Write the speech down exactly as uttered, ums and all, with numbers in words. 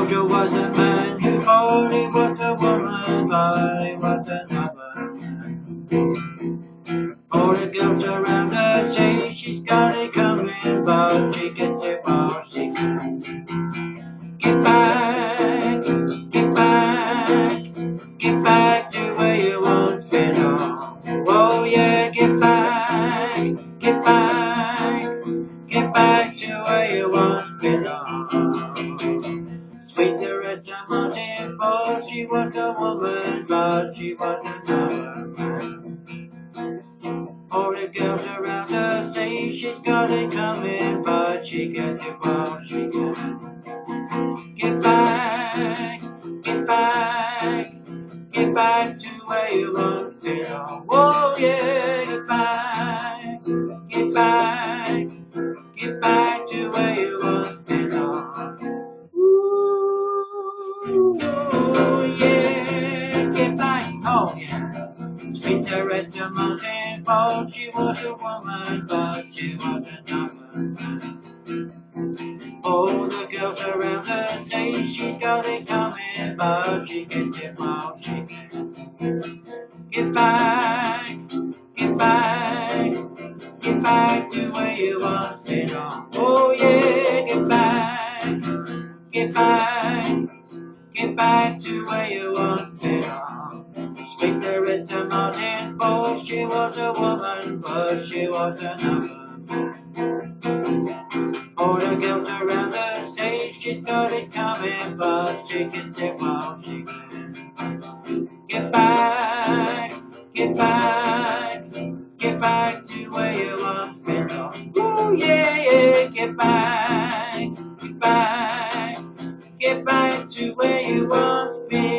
Mojo was a man who only was a woman, but he was another man. All the girls around her say she's got it coming, but she gets it while she can. Get back, get back, get back to where you once belonged. Oh yeah, get back, get back, get back to where you once belonged. Sweet Loretta Martin, for she was a woman, but she was another man. All the girls around her say she's got it coming, but she gets it while she can. Get back, get back, get back to where you once belonged. Oh yeah, get back, get back, get back to where you once belonged. Ooh, oh yeah, get back, oh yeah. Sweet Loretta Martin, for she was a woman, but she was another man. All the girls around her say she's got it coming, but she gets it while she can. Get back, get back, get back to where you once belonged. Oh yeah, get back, get back, get back to where you once belonged. Sweet Loretta Martin, for she was a woman, but she was another man. All the girls around her say she's got it coming, but she gets it while she can. Get back, get back, get back to where you once belonged. Ooh yeah, yeah, get back, get back, get back to where you once belonged.